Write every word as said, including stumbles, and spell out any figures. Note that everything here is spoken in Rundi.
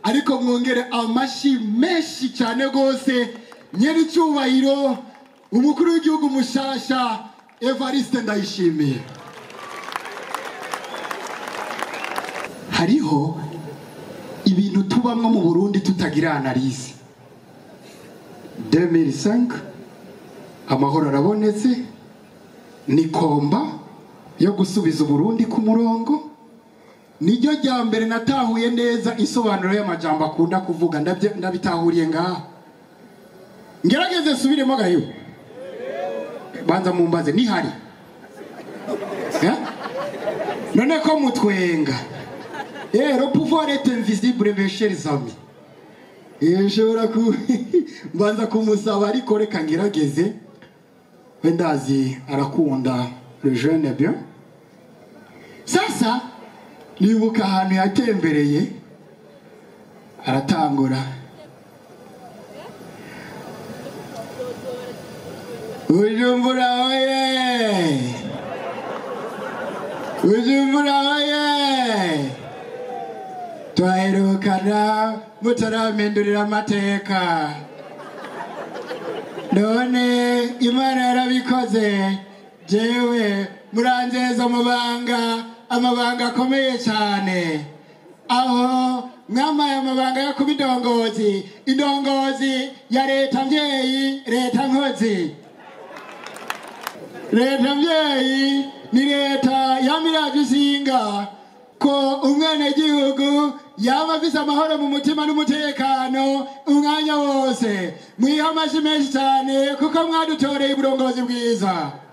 ariko mwongere amashi menshi cyane gose nyeri cyubahiro umukuru w'igihugu mushasha Evariste Ndayishimiye. Hariho ibintu tubamwe mu Burundi tutagira analyse. deux mille cinq amahoro arabonetse ni komba yo gusubiza Burundi ku murongo. Niryo rya mbere natahuye neza isobanuro y'amajambo akunda kuvuga ndabitahuriye ngaha. Ngerageze subiremo gayo. Banza mumbaze ni hari. Ya? None ko mutwenga. Eh, le pouvoir est invisible mes chers amis. Eh, nshobora ku banza kumusaba ariko reka ngerageze. Wendazi arakunda le jeune bien. Sasa nibuka ahantu yatembereye aratangura Bujumbura oye Bujumbura oye twaherukana mutaramendurira amateka none Imana yarabikoze jewe muranzeza amabanga amabanga akomeye cyane aho mwamaye amabanga yo kuba indongozi indongozi ya leta mvyeyi leta nkozi leta mvyeyi ni leta yamirage isinga ko umwene gihugu yaba afise amahoro mu mutima n'umutekano umwanya wose mwiha amashi menshi cyane kuko mwadutoreye uburongozi bwiza.